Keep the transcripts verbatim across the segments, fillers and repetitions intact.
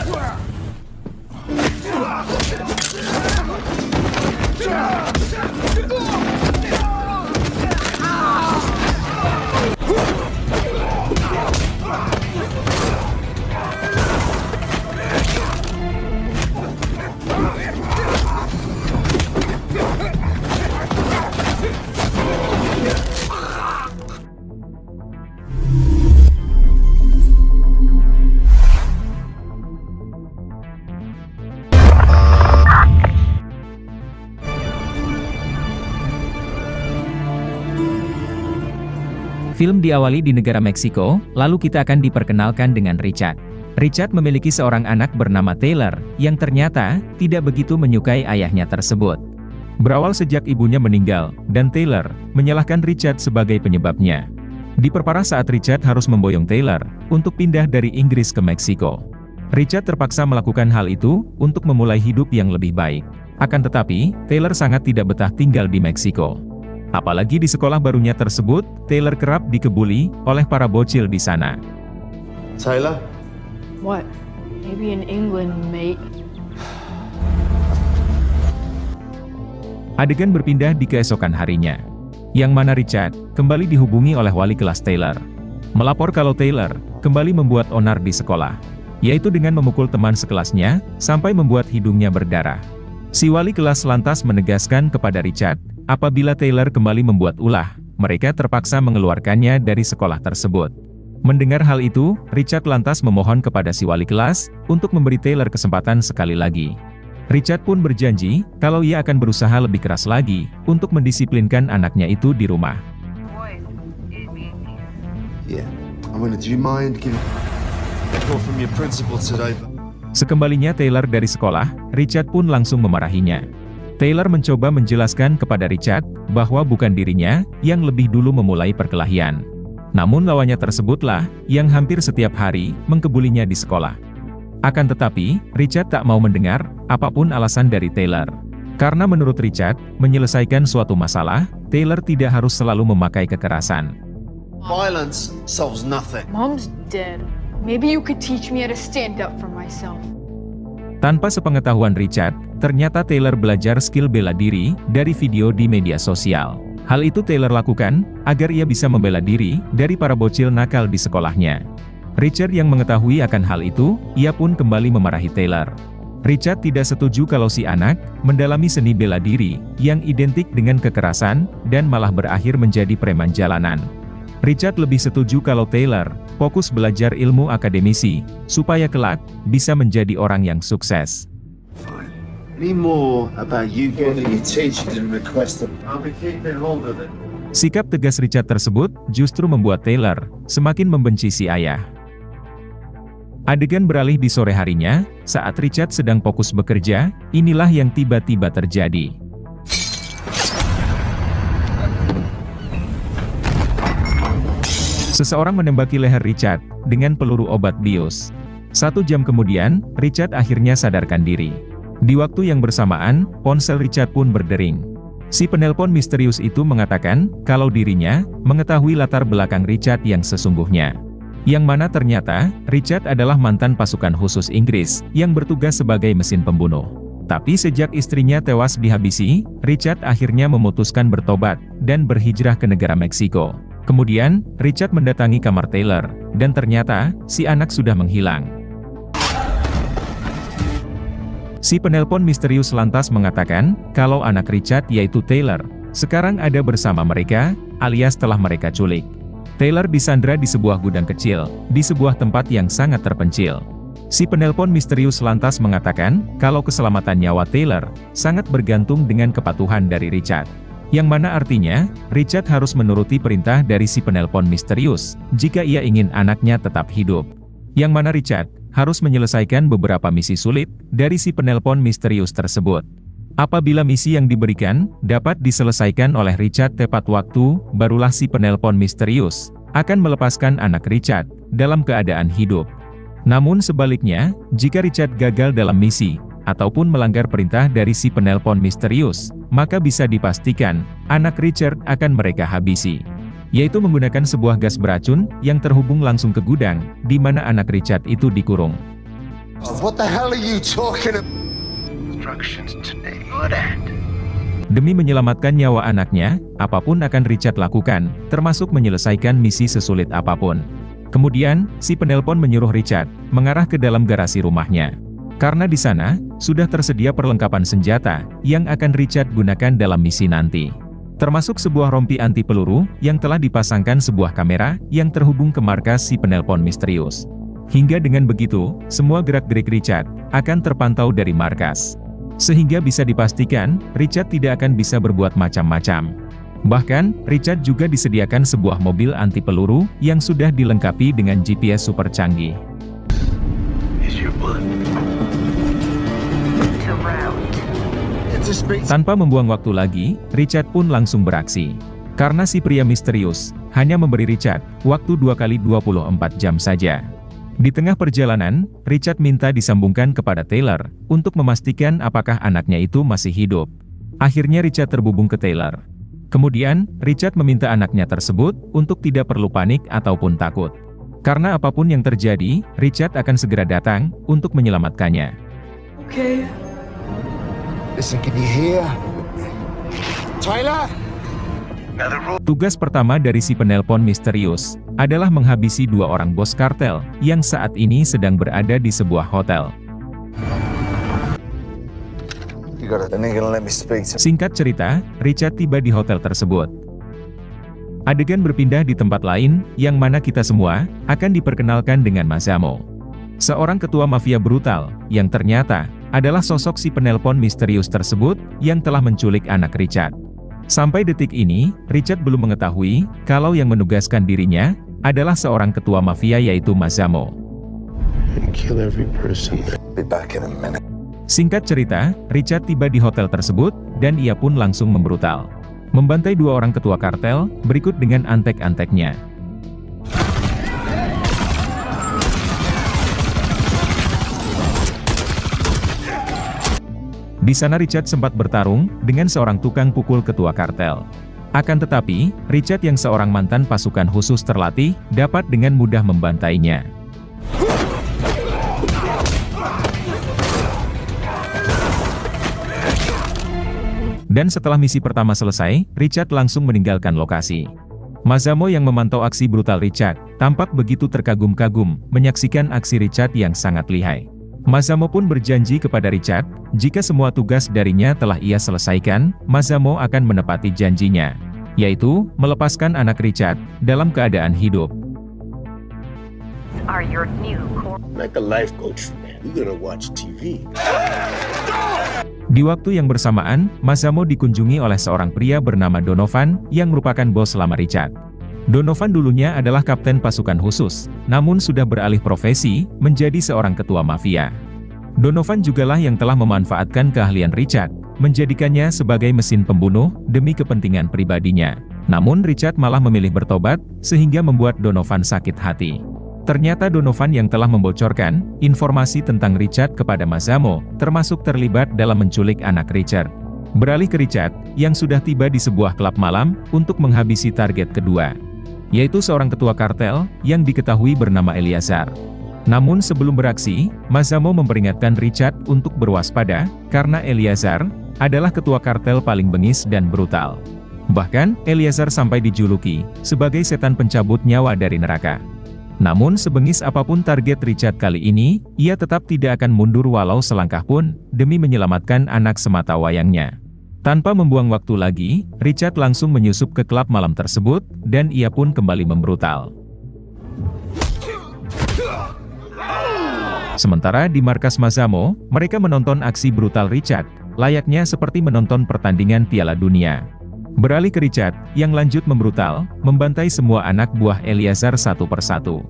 Film diawali di negara Meksiko, lalu kita akan diperkenalkan dengan Richard. Richard memiliki seorang anak bernama Taylor, yang ternyata tidak begitu menyukai ayahnya tersebut. Berawal sejak ibunya meninggal, dan Taylor menyalahkan Richard sebagai penyebabnya. Diperparah saat Richard harus memboyong Taylor untuk pindah dari Inggris ke Meksiko. Richard terpaksa melakukan hal itu untuk memulai hidup yang lebih baik. Akan tetapi, Taylor sangat tidak betah tinggal di Meksiko. Apalagi di sekolah barunya tersebut, Taylor kerap dikebuli oleh para bocil di sana. Taylor? What? Maybe in England, mate. Adegan berpindah di keesokan harinya, yang mana Richard kembali dihubungi oleh wali kelas Taylor, melapor kalau Taylor kembali membuat onar di sekolah, yaitu dengan memukul teman sekelasnya sampai membuat hidungnya berdarah. Si wali kelas lantas menegaskan kepada Richard, apabila Taylor kembali membuat ulah, mereka terpaksa mengeluarkannya dari sekolah tersebut. Mendengar hal itu, Richard lantas memohon kepada si wali kelas untuk memberi Taylor kesempatan sekali lagi. Richard pun berjanji kalau ia akan berusaha lebih keras lagi untuk mendisiplinkan anaknya itu di rumah. Yeah. I mean, do you mind giving a call from your principal today? Sekembalinya Taylor dari sekolah, Richard pun langsung memarahinya. Taylor mencoba menjelaskan kepada Richard bahwa bukan dirinya yang lebih dulu memulai perkelahian. Namun lawannya tersebutlah yang hampir setiap hari mengkebulinya di sekolah. Akan tetapi, Richard tak mau mendengar apapun alasan dari Taylor. Karena menurut Richard, menyelesaikan suatu masalah, Taylor tidak harus selalu memakai kekerasan. Violence solves nothing. Mom's dead. Maybe you could teach me how to stand up for myself. Tanpa sepengetahuan Richard, ternyata Taylor belajar skill bela diri dari video di media sosial. Hal itu Taylor lakukan agar ia bisa membela diri dari para bocil nakal di sekolahnya. Richard yang mengetahui akan hal itu, ia pun kembali memarahi Taylor. Richard tidak setuju kalau si anak mendalami seni bela diri yang identik dengan kekerasan dan malah berakhir menjadi preman jalanan. Richard lebih setuju kalau Taylor fokus belajar ilmu akademisi, supaya kelak bisa menjadi orang yang sukses. Sikap tegas Richard tersebut justru membuat Taylor semakin membenci si ayah. Adegan beralih di sore harinya, saat Richard sedang fokus bekerja, inilah yang tiba-tiba terjadi. Seseorang menembaki leher Richard dengan peluru obat bius. Satu jam kemudian, Richard akhirnya sadarkan diri. Di waktu yang bersamaan, ponsel Richard pun berdering. Si penelpon misterius itu mengatakan kalau dirinya mengetahui latar belakang Richard yang sesungguhnya. Yang mana ternyata, Richard adalah mantan pasukan khusus Inggris yang bertugas sebagai mesin pembunuh. Tapi sejak istrinya tewas dihabisi, Richard akhirnya memutuskan bertobat dan berhijrah ke negara Meksiko. Kemudian, Richard mendatangi kamar Taylor, dan ternyata, si anak sudah menghilang. Si penelpon misterius lantas mengatakan, kalau anak Richard yaitu Taylor, sekarang ada bersama mereka, alias telah mereka culik. Taylor disandra di sebuah gudang kecil, di sebuah tempat yang sangat terpencil. Si penelpon misterius lantas mengatakan, kalau keselamatan nyawa Taylor, sangat bergantung dengan kepatuhan dari Richard. Yang mana artinya, Richard harus menuruti perintah dari si penelpon misterius, jika ia ingin anaknya tetap hidup. Yang mana Richard harus menyelesaikan beberapa misi sulit dari si penelpon misterius tersebut. Apabila misi yang diberikan dapat diselesaikan oleh Richard tepat waktu, barulah si penelpon misterius akan melepaskan anak Richard dalam keadaan hidup. Namun sebaliknya, jika Richard gagal dalam misi, ataupun melanggar perintah dari si penelpon misterius, maka bisa dipastikan, anak Richard akan mereka habisi. Yaitu menggunakan sebuah gas beracun, yang terhubung langsung ke gudang, di mana anak Richard itu dikurung. What the hell are you talking about? Instructions today. Good end. Demi menyelamatkan nyawa anaknya, apapun akan Richard lakukan, termasuk menyelesaikan misi sesulit apapun. Kemudian, si penelpon menyuruh Richard mengarah ke dalam garasi rumahnya. Karena di sana, sudah tersedia perlengkapan senjata yang akan Richard gunakan dalam misi nanti. Termasuk sebuah rompi anti peluru yang telah dipasangkan sebuah kamera yang terhubung ke markas si penelpon misterius. Hingga dengan begitu, semua gerak-gerik Richard akan terpantau dari markas. Sehingga bisa dipastikan, Richard tidak akan bisa berbuat macam-macam. Bahkan, Richard juga disediakan sebuah mobil anti peluru yang sudah dilengkapi dengan G P S super canggih. Tanpa membuang waktu lagi, Richard pun langsung beraksi. Karena si pria misterius hanya memberi Richard waktu dua kali dua puluh empat jam saja. Di tengah perjalanan, Richard minta disambungkan kepada Taylor untuk memastikan apakah anaknya itu masih hidup. Akhirnya Richard terhubung ke Taylor. Kemudian, Richard meminta anaknya tersebut untuk tidak perlu panik ataupun takut. Karena apapun yang terjadi, Richard akan segera datang untuk menyelamatkannya. Okay. Listen, can you hear? Tyler? Tugas pertama dari si penelpon misterius adalah menghabisi dua orang bos kartel yang saat ini sedang berada di sebuah hotel. Singkat cerita, Richard tiba di hotel tersebut. Adegan berpindah di tempat lain, yang mana kita semua akan diperkenalkan dengan Masamo. Seorang ketua mafia brutal, yang ternyata adalah sosok si penelpon misterius tersebut yang telah menculik anak Richard. Sampai detik ini, Richard belum mengetahui kalau yang menugaskan dirinya adalah seorang ketua mafia yaitu Masamo. Singkat cerita, Richard tiba di hotel tersebut, dan ia pun langsung membrutal. Membantai dua orang ketua kartel, berikut dengan antek-anteknya. Di sana Richard sempat bertarung dengan seorang tukang pukul ketua kartel. Akan tetapi, Richard yang seorang mantan pasukan khusus terlatih, dapat dengan mudah membantainya. Dan setelah misi pertama selesai, Richard langsung meninggalkan lokasi. Masamo yang memantau aksi brutal Richard, tampak begitu terkagum-kagum, menyaksikan aksi Richard yang sangat lihai. Masamo pun berjanji kepada Richard, jika semua tugas darinya telah ia selesaikan, Masamo akan menepati janjinya, yaitu melepaskan anak Richard dalam keadaan hidup. Are your new Like a life coach, man. We gotta watch T V. Di waktu yang bersamaan, Masamo dikunjungi oleh seorang pria bernama Donovan, yang merupakan bos lama Richard. Donovan dulunya adalah kapten pasukan khusus, namun sudah beralih profesi menjadi seorang ketua mafia. Donovan jugalah yang telah memanfaatkan keahlian Richard, menjadikannya sebagai mesin pembunuh demi kepentingan pribadinya. Namun Richard malah memilih bertobat, sehingga membuat Donovan sakit hati. Ternyata Donovan yang telah membocorkan informasi tentang Richard kepada Masamo, termasuk terlibat dalam menculik anak Richard. Beralih ke Richard, yang sudah tiba di sebuah klub malam untuk menghabisi target kedua, yaitu seorang ketua kartel yang diketahui bernama Eleazar. Namun sebelum beraksi, Masamo memperingatkan Richard untuk berwaspada, karena Eleazar adalah ketua kartel paling bengis dan brutal. Bahkan, Eleazar sampai dijuluki sebagai setan pencabut nyawa dari neraka. Namun sebengis apapun target Richard kali ini, ia tetap tidak akan mundur walau selangkah pun, demi menyelamatkan anak semata wayangnya. Tanpa membuang waktu lagi, Richard langsung menyusup ke klub malam tersebut, dan ia pun kembali membrutal. Sementara di markas Masamo, mereka menonton aksi brutal Richard, layaknya seperti menonton pertandingan Piala Dunia. Beralih ke Richard, yang lanjut membrutal, membantai semua anak buah Eleazar satu persatu.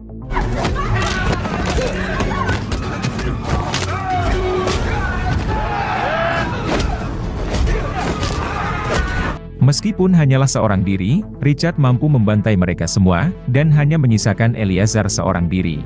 Meskipun hanyalah seorang diri, Richard mampu membantai mereka semua, dan hanya menyisakan Eleazar seorang diri.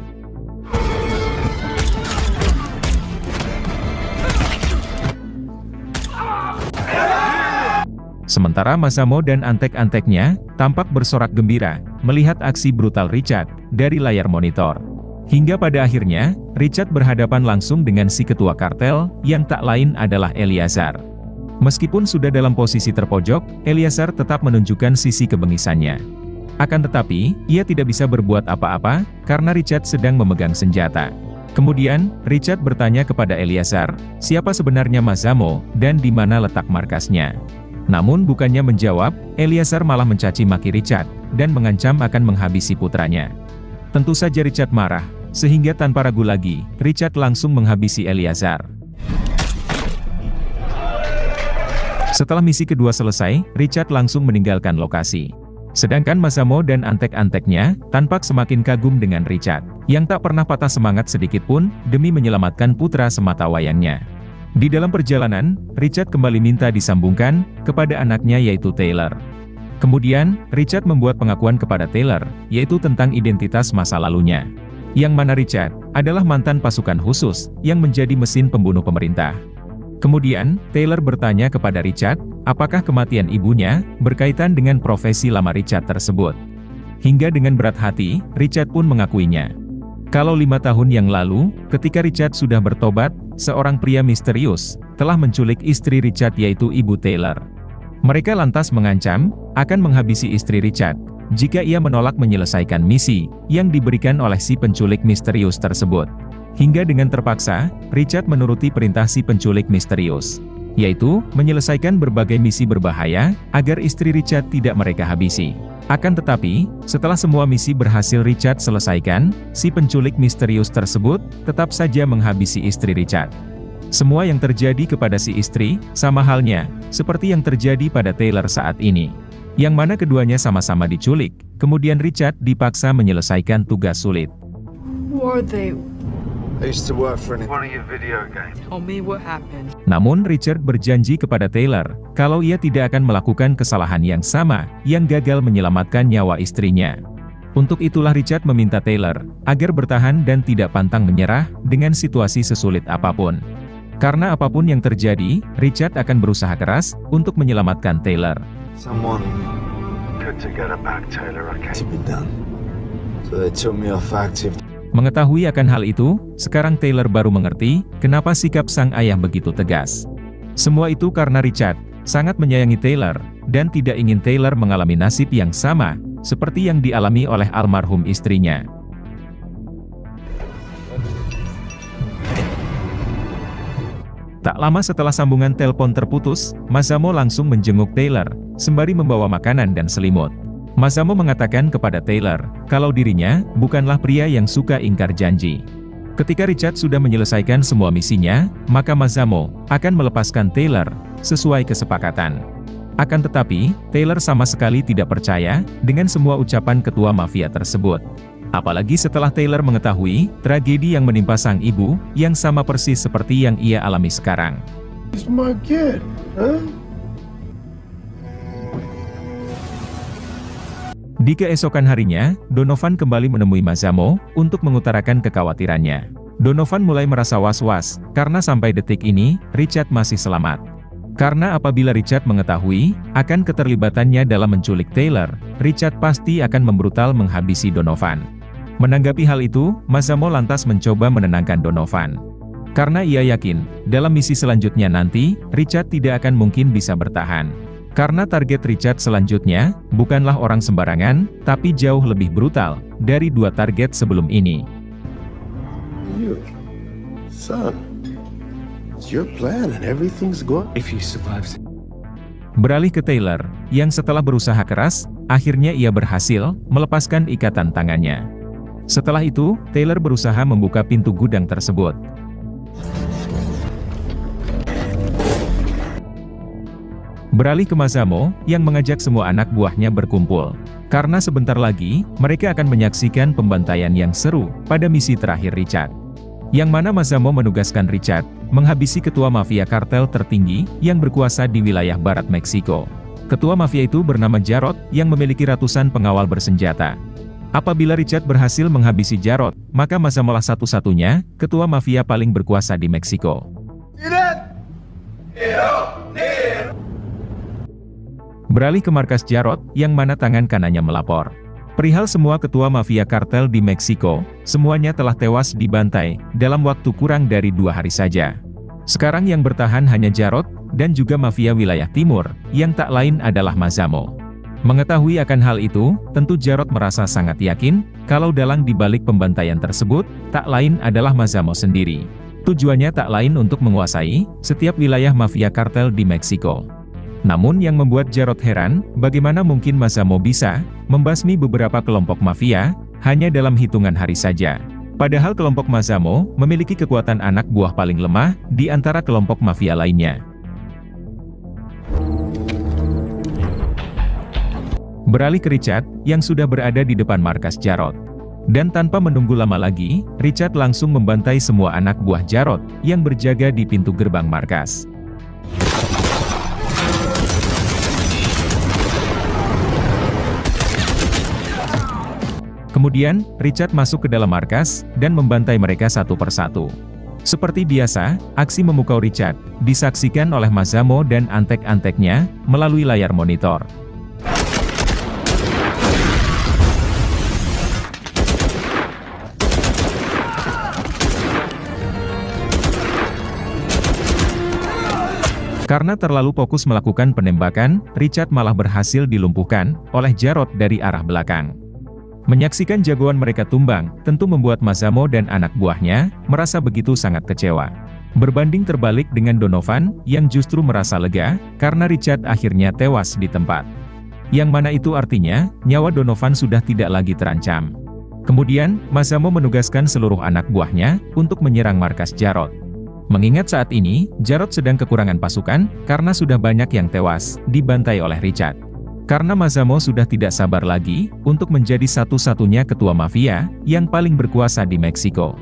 Sementara Masamo dan antek-anteknya tampak bersorak gembira melihat aksi brutal Richard dari layar monitor. Hingga pada akhirnya, Richard berhadapan langsung dengan si ketua kartel, yang tak lain adalah Eleazar. Meskipun sudah dalam posisi terpojok, Eleazar tetap menunjukkan sisi kebengisannya. Akan tetapi, ia tidak bisa berbuat apa-apa, karena Richard sedang memegang senjata. Kemudian, Richard bertanya kepada Eleazar, siapa sebenarnya Mazamo, dan di mana letak markasnya. Namun bukannya menjawab, Eleazar malah mencaci maki Richard, dan mengancam akan menghabisi putranya. Tentu saja Richard marah, sehingga tanpa ragu lagi, Richard langsung menghabisi Eleazar. Setelah misi kedua selesai, Richard langsung meninggalkan lokasi. Sedangkan Mazamo dan antek-anteknya, tampak semakin kagum dengan Richard, yang tak pernah patah semangat sedikitpun, demi menyelamatkan putra semata wayangnya. Di dalam perjalanan, Richard kembali minta disambungkan, kepada anaknya yaitu Taylor. Kemudian, Richard membuat pengakuan kepada Taylor, yaitu tentang identitas masa lalunya. Yang mana Richard, adalah mantan pasukan khusus, yang menjadi mesin pembunuh pemerintah. Kemudian, Taylor bertanya kepada Richard, apakah kematian ibunya, berkaitan dengan profesi lama Richard tersebut. Hingga dengan berat hati, Richard pun mengakuinya. Kalau lima tahun yang lalu, ketika Richard sudah bertobat, seorang pria misterius, telah menculik istri Richard yaitu ibu Taylor. Mereka lantas mengancam, akan menghabisi istri Richard, jika ia menolak menyelesaikan misi, yang diberikan oleh si penculik misterius tersebut. Hingga dengan terpaksa, Richard menuruti perintah si penculik misterius, yaitu, menyelesaikan berbagai misi berbahaya, agar istri Richard tidak mereka habisi. Akan tetapi, setelah semua misi berhasil Richard selesaikan, si penculik misterius tersebut, tetap saja menghabisi istri Richard. Semua yang terjadi kepada si istri, sama halnya, seperti yang terjadi pada Taylor saat ini. Yang mana keduanya sama-sama diculik, kemudian Richard dipaksa menyelesaikan tugas sulit. Who are they? I used to work for an... One of your video games. Tell me what happened. Namun Richard berjanji kepada Taylor, kalau ia tidak akan melakukan kesalahan yang sama, yang gagal menyelamatkan nyawa istrinya. Untuk itulah Richard meminta Taylor, agar bertahan dan tidak pantang menyerah, dengan situasi sesulit apapun. Karena apapun yang terjadi, Richard akan berusaha keras, untuk menyelamatkan Taylor. Someone Good to get her back, Taylor, okay? to be done. So they took me off active. Mengetahui akan hal itu, sekarang Taylor baru mengerti, kenapa sikap sang ayah begitu tegas. Semua itu karena Richard, sangat menyayangi Taylor, dan tidak ingin Taylor mengalami nasib yang sama, seperti yang dialami oleh almarhum istrinya. Tak lama setelah sambungan telepon terputus, Mazamo langsung menjenguk Taylor, sembari membawa makanan dan selimut. Mazamo mengatakan kepada Taylor, kalau dirinya, bukanlah pria yang suka ingkar janji. Ketika Richard sudah menyelesaikan semua misinya, maka Mazamo akan melepaskan Taylor, sesuai kesepakatan. Akan tetapi, Taylor sama sekali tidak percaya, dengan semua ucapan ketua mafia tersebut. Apalagi setelah Taylor mengetahui, tragedi yang menimpa sang ibu, yang sama persis seperti yang ia alami sekarang. It's my kid, huh? Di keesokan harinya, Donovan kembali menemui Mazamo, untuk mengutarakan kekhawatirannya. Donovan mulai merasa was-was, karena sampai detik ini, Richard masih selamat. Karena apabila Richard mengetahui, akan keterlibatannya dalam menculik Taylor, Richard pasti akan membrutal menghabisi Donovan. Menanggapi hal itu, Mazamo lantas mencoba menenangkan Donovan. Karena ia yakin, dalam misi selanjutnya nanti, Richard tidak akan mungkin bisa bertahan. Karena target Richard selanjutnya, bukanlah orang sembarangan, tapi jauh lebih brutal, dari dua target sebelum ini. You, son, it's your plan and everything's good. If you survive... Beralih ke Taylor, yang setelah berusaha keras, akhirnya ia berhasil, melepaskan ikatan tangannya. Setelah itu, Taylor berusaha membuka pintu gudang tersebut. Beralih ke Mazamo, yang mengajak semua anak buahnya berkumpul. Karena sebentar lagi, mereka akan menyaksikan pembantaian yang seru, pada misi terakhir Richard. Yang mana Mazamo menugaskan Richard, menghabisi ketua mafia kartel tertinggi, yang berkuasa di wilayah barat Meksiko. Ketua mafia itu bernama Jarod, yang memiliki ratusan pengawal bersenjata. Apabila Richard berhasil menghabisi Jarod, maka Mazamolah satu-satunya, ketua mafia paling berkuasa di Meksiko. Beralih ke markas Jarod, yang mana tangan kanannya melapor. Perihal semua ketua mafia kartel di Meksiko, semuanya telah tewas dibantai, dalam waktu kurang dari dua hari saja. Sekarang yang bertahan hanya Jarod, dan juga mafia wilayah timur, yang tak lain adalah Mazamo. Mengetahui akan hal itu, tentu Jarod merasa sangat yakin, kalau dalang dibalik pembantaian tersebut, tak lain adalah Mazamo sendiri. Tujuannya tak lain untuk menguasai setiap wilayah mafia kartel di Meksiko. Namun yang membuat Jarod heran, bagaimana mungkin Mazamo bisa membasmi beberapa kelompok mafia, hanya dalam hitungan hari saja. Padahal kelompok Mazamo memiliki kekuatan anak buah paling lemah, di antara kelompok mafia lainnya. Beralih ke Richard, yang sudah berada di depan markas Jarod. Dan tanpa menunggu lama lagi, Richard langsung membantai semua anak buah Jarod, yang berjaga di pintu gerbang markas. Kemudian, Richard masuk ke dalam markas, dan membantai mereka satu persatu. Seperti biasa, aksi memukau Richard, disaksikan oleh Mazamo dan antek-anteknya, melalui layar monitor. Karena terlalu fokus melakukan penembakan, Richard malah berhasil dilumpuhkan oleh Jarod dari arah belakang. Menyaksikan jagoan mereka tumbang, tentu membuat Mazamo dan anak buahnya merasa begitu sangat kecewa. Berbanding terbalik dengan Donovan, yang justru merasa lega, karena Richard akhirnya tewas di tempat. Yang mana itu artinya, nyawa Donovan sudah tidak lagi terancam. Kemudian, Mazamo menugaskan seluruh anak buahnya untuk menyerang markas Jarod. Mengingat saat ini, Jarod sedang kekurangan pasukan, karena sudah banyak yang tewas, dibantai oleh Richard. Karena Mazamo sudah tidak sabar lagi, untuk menjadi satu-satunya ketua mafia, yang paling berkuasa di Meksiko.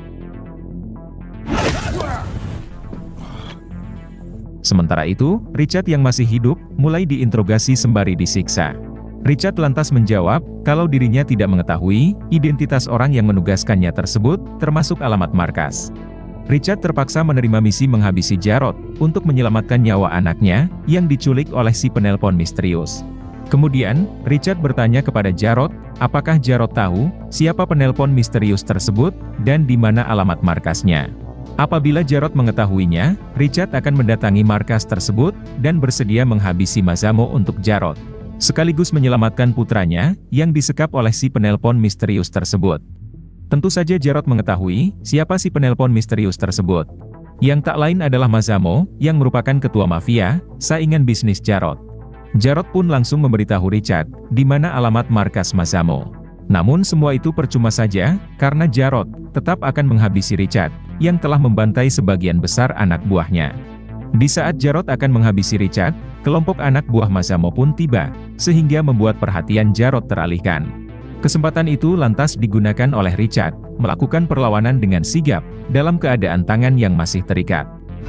Sementara itu, Richard yang masih hidup, mulai diinterogasi sembari disiksa. Richard lantas menjawab, kalau dirinya tidak mengetahui, identitas orang yang menugaskannya tersebut, termasuk alamat markas. Richard terpaksa menerima misi menghabisi Jarod, untuk menyelamatkan nyawa anaknya, yang diculik oleh si penelpon misterius. Kemudian, Richard bertanya kepada Jarod, apakah Jarod tahu siapa penelpon misterius tersebut, dan di mana alamat markasnya. Apabila Jarod mengetahuinya, Richard akan mendatangi markas tersebut, dan bersedia menghabisi Mazamo untuk Jarod. Sekaligus menyelamatkan putranya, yang disekap oleh si penelpon misterius tersebut. Tentu saja Jarod mengetahui siapa si penelpon misterius tersebut. Yang tak lain adalah Mazamo, yang merupakan ketua mafia, saingan bisnis Jarod. Jarod pun langsung memberitahu Richard, di mana alamat markas Mazamo. Namun semua itu percuma saja, karena Jarod tetap akan menghabisi Richard, yang telah membantai sebagian besar anak buahnya. Di saat Jarod akan menghabisi Richard, kelompok anak buah Mazamo pun tiba, sehingga membuat perhatian Jarod teralihkan. Kesempatan itu lantas digunakan oleh Richard, melakukan perlawanan dengan sigap, dalam keadaan tangan yang masih terikat.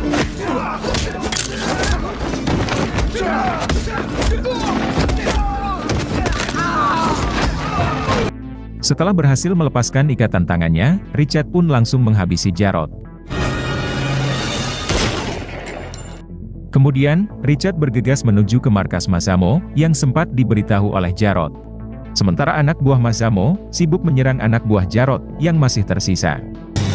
Setelah berhasil melepaskan ikatan tangannya, Richard pun langsung menghabisi Jarod. Kemudian, Richard bergegas menuju ke markas Mazamo, yang sempat diberitahu oleh Jarod. Sementara anak buah Mazamo, sibuk menyerang anak buah Jarod, yang masih tersisa.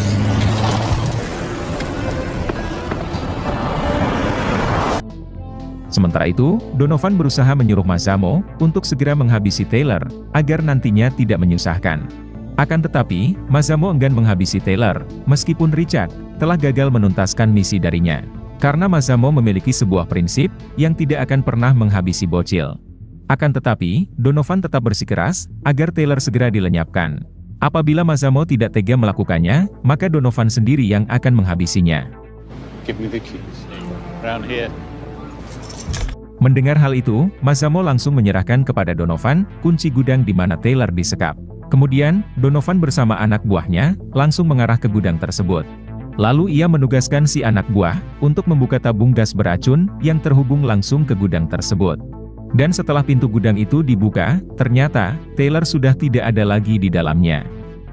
Sementara itu, Donovan berusaha menyuruh Mazamo untuk segera menghabisi Taylor, agar nantinya tidak menyusahkan. Akan tetapi, Mazamo enggan menghabisi Taylor, meskipun Richard telah gagal menuntaskan misi darinya. Karena Mazamo memiliki sebuah prinsip, yang tidak akan pernah menghabisi bocil. Akan tetapi, Donovan tetap bersikeras, agar Taylor segera dilenyapkan. Apabila Mazamo tidak tega melakukannya, maka Donovan sendiri yang akan menghabisinya. Give me the keys. Around here. Mendengar hal itu, Mazamo langsung menyerahkan kepada Donovan kunci gudang di mana Taylor disekap. Kemudian, Donovan bersama anak buahnya langsung mengarah ke gudang tersebut. Lalu ia menugaskan si anak buah untuk membuka tabung gas beracun yang terhubung langsung ke gudang tersebut. Dan setelah pintu gudang itu dibuka, ternyata Taylor sudah tidak ada lagi di dalamnya.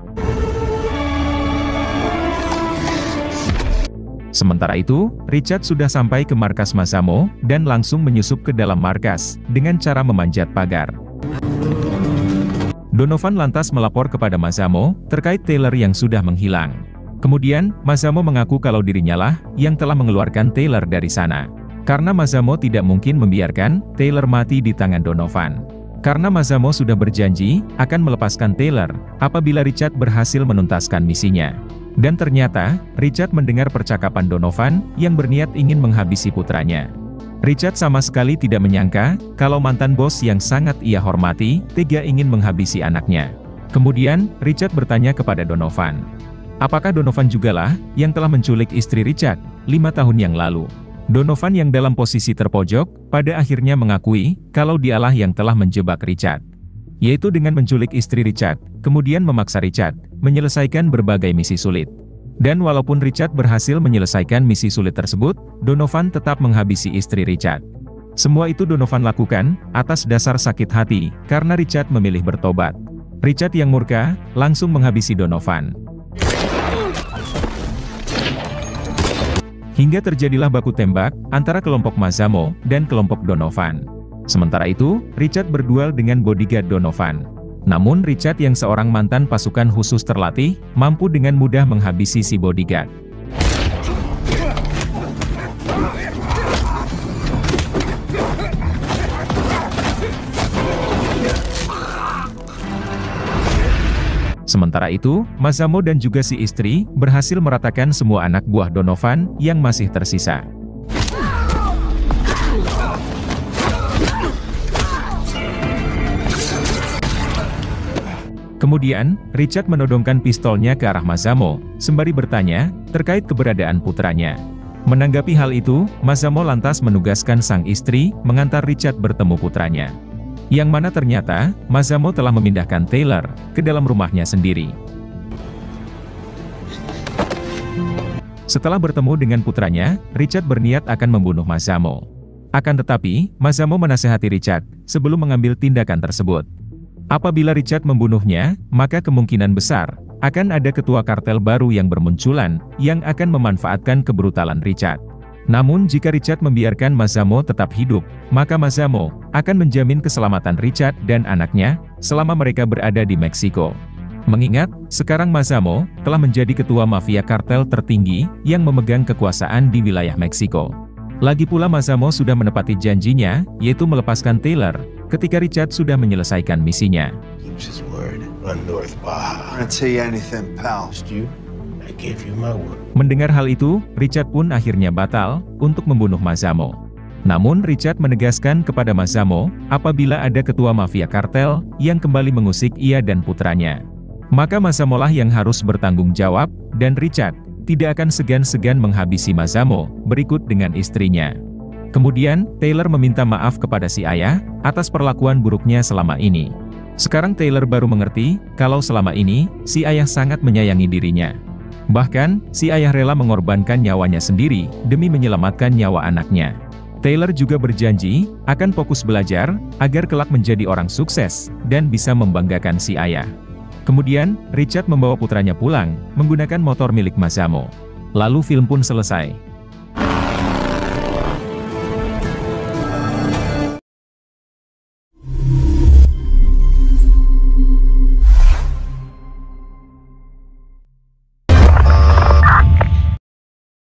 Sementara itu, Richard sudah sampai ke markas Mazamo, dan langsung menyusup ke dalam markas, dengan cara memanjat pagar. Donovan lantas melapor kepada Masamo terkait Taylor yang sudah menghilang. Kemudian, Masamo mengaku kalau dirinya lah yang telah mengeluarkan Taylor dari sana. Karena Masamo tidak mungkin membiarkan Taylor mati di tangan Donovan. Karena Masamo sudah berjanji akan melepaskan Taylor apabila Richard berhasil menuntaskan misinya. Dan ternyata, Richard mendengar percakapan Donovan yang berniat ingin menghabisi putranya. Richard sama sekali tidak menyangka kalau mantan bos yang sangat ia hormati tega ingin menghabisi anaknya. Kemudian, Richard bertanya kepada Donovan, apakah Donovan jugalah yang telah menculik istri Richard lima tahun yang lalu? Donovan yang dalam posisi terpojok, pada akhirnya mengakui kalau dialah yang telah menjebak Richard. Yaitu dengan menculik istri Richard, kemudian memaksa Richard menyelesaikan berbagai misi sulit. Dan walaupun Richard berhasil menyelesaikan misi sulit tersebut, Donovan tetap menghabisi istri Richard. Semua itu Donovan lakukan atas dasar sakit hati, karena Richard memilih bertobat. Richard yang murka, langsung menghabisi Donovan. Hingga terjadilah baku tembak antara kelompok Masamo dan kelompok Donovan. Sementara itu, Richard berduel dengan bodyguard Donovan. Namun Richard yang seorang mantan pasukan khusus terlatih, mampu dengan mudah menghabisi si bodyguard. Sementara itu, Masamo dan juga si istri berhasil meratakan semua anak buah Donovan yang masih tersisa. Kemudian, Richard menodongkan pistolnya ke arah Masamo, sembari bertanya terkait keberadaan putranya. Menanggapi hal itu, Masamo lantas menugaskan sang istri mengantar Richard bertemu putranya. Yang mana ternyata, Masamo telah memindahkan Taylor ke dalam rumahnya sendiri. Setelah bertemu dengan putranya, Richard berniat akan membunuh Masamo. Akan tetapi, Masamo menasehati Richard sebelum mengambil tindakan tersebut. Apabila Richard membunuhnya, maka kemungkinan besar akan ada ketua kartel baru yang bermunculan yang akan memanfaatkan kebrutalan Richard. Namun jika Richard membiarkan Masamo tetap hidup, maka Masamo akan menjamin keselamatan Richard dan anaknya selama mereka berada di Meksiko. Mengingat, sekarang Masamo telah menjadi ketua mafia kartel tertinggi yang memegang kekuasaan di wilayah Meksiko. Lagi pula Masamo sudah menepati janjinya, yaitu melepaskan Taylor, ketika Richard sudah menyelesaikan misinya. Keeps his word on North Baja. I tell you anything, pal. You, I gave you my word. Mendengar hal itu, Richard pun akhirnya batal untuk membunuh Masamo. Namun Richard menegaskan kepada Masamo, apabila ada ketua mafia kartel yang kembali mengusik ia dan putranya, maka Masamo lah yang harus bertanggung jawab, dan Richard tidak akan segan-segan menghabisi Masamo berikut dengan istrinya. Kemudian, Taylor meminta maaf kepada si ayah atas perlakuan buruknya selama ini. Sekarang Taylor baru mengerti kalau selama ini si ayah sangat menyayangi dirinya. Bahkan, si ayah rela mengorbankan nyawanya sendiri demi menyelamatkan nyawa anaknya. Taylor juga berjanji akan fokus belajar agar kelak menjadi orang sukses dan bisa membanggakan si ayah. Kemudian, Richard membawa putranya pulang menggunakan motor milik Masamo. Lalu film pun selesai.